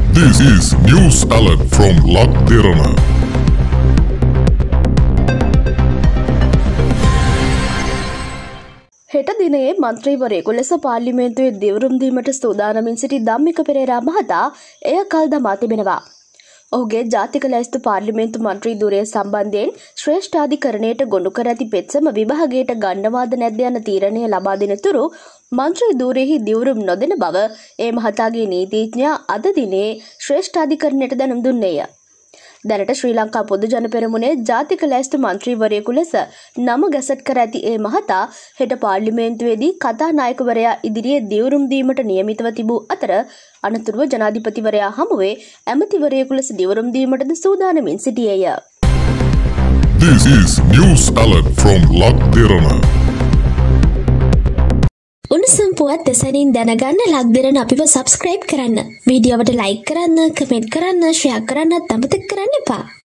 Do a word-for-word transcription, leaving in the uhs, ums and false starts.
This is news alert from Lak Derana. හෙට දිනයේ මන්ත්‍රීවරයෙකු ලෙස පාර්ලිමේන්තුවේ දිවුරුම් දීමට සූදානමින් සිටි ධම්මික පෙරේරා මහතා එය කල් දමා තිබෙනවා. ඔහුගේ ජාතික ලැයිස්තු පාර්ලිමේන්තු මන්ත්‍රී ධුරය සම්බන්ධයෙන් ශ්‍රේෂ්ඨාධිකරණයට ගොනු කර ඇති පෙත්සම විභාගයට ගන්නවාද නැද්ද යන තීරණය ලබා දෙන තුරු මන්ත්‍රී ධුරයෙහි දිවුරුම් නොදෙන බව ඒ මහතාගේ නීතිඥයා අද දිනේ ශ්‍රේෂ්ඨාධිකරණයට දැනුම් දුන්නේය. දැනට ශ්‍රී ලංකා පොදු ජන පෙරමුණේ ජාතික ලැයිස්තු මන්ත්‍රීවරයෙකු ලෙස නම ගැසට් කර ඇති ඒ මහතා හෙට පාර්ලිමේන්තුවේදී කතානායකවරයා ඉදිරියේ දිවුරුම් දීමට නියමිතව තිබූ අතර අනතුරුව ජනාධිපතිවරයා හමුවේ ඇමතිවරයෙකු ලෙස දිවුරුම් දීමටද සූදානමින් සිටියේය. This is news alert from Lak Derana. උණුසුම් පුවත් දෙසනින් දැනගන්න ලක් දෙරන අපිව සබ්ස්ක්‍රයිබ් කරන්න. වීඩියෝවට ලයික් කරන්න, කමෙන්ට් කරන්න, ෂෙයා කරන්නත් අමතක කරන්න එපා.